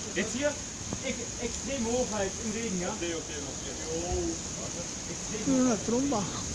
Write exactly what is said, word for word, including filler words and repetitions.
Jetzt hier ex extrem hoch halt im Regen, ja? Okay, okay, okay. Extrem hoch. Una tromba.